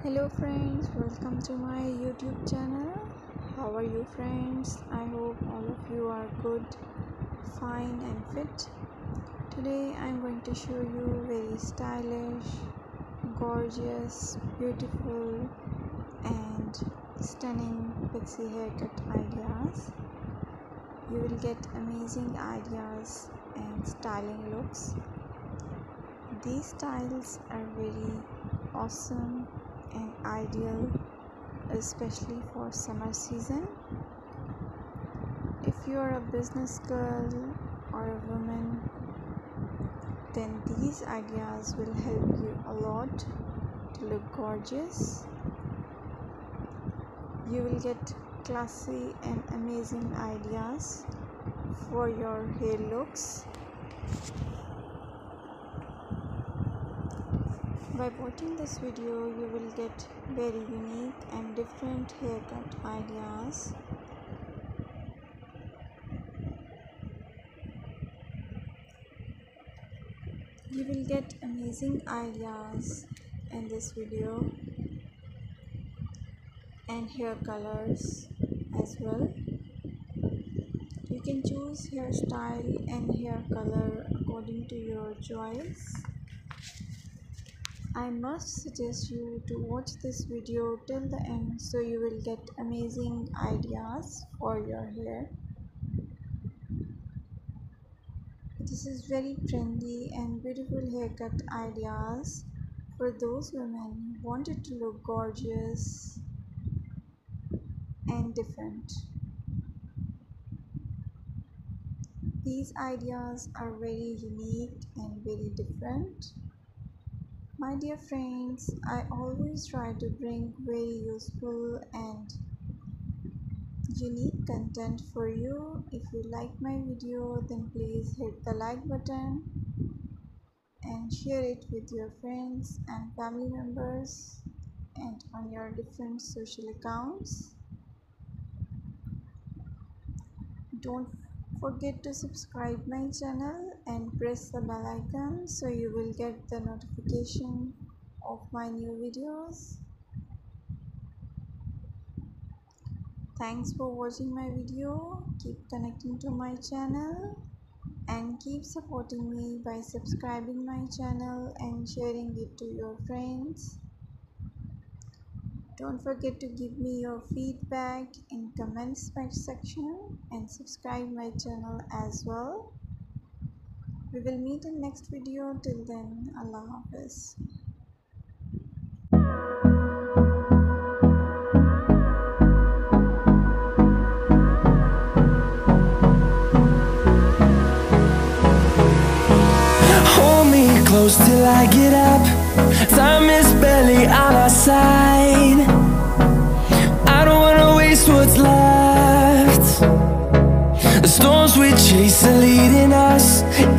Hello friends, welcome to my YouTube channel. How are you friends? I hope all of you are good, fine and fit. Today I'm going to show you very stylish, gorgeous, beautiful and stunning pixie haircut ideas. You will get amazing ideas and styling looks. These styles are very awesome and ideal, especially for summer season. If you are a business girl or a woman, then these ideas will help you a lot to look gorgeous. You will get classy and amazing ideas for your hair looks. By watching this video, you will get very unique and different haircut ideas. You will get amazing ideas in this video and hair colors as well. You can choose hairstyle and hair color according to your choice. I must suggest you to watch this video till the end so you will get amazing ideas for your hair. This is very trendy and beautiful haircut ideas for those women who wanted to look gorgeous and different. These ideas are very unique and very different. My dear friends, I always try to bring very useful and unique content for you. If you like my video, then please hit the like button and share it with your friends and family members and on your different social accounts. Don't forget to subscribe my channel and press the bell icon so you will get the notification of my new videos. Thanks for watching my video. Keep connecting to my channel and keep supporting me by subscribing my channel and sharing it to your friends. Don't forget to give me your feedback in comments section and subscribe my channel as well. We will meet in next video. Till then, Allah Hafiz. Hold me close till I get up. Time is barely on our side. I don't wanna waste what's left. The storms we chase are leading us.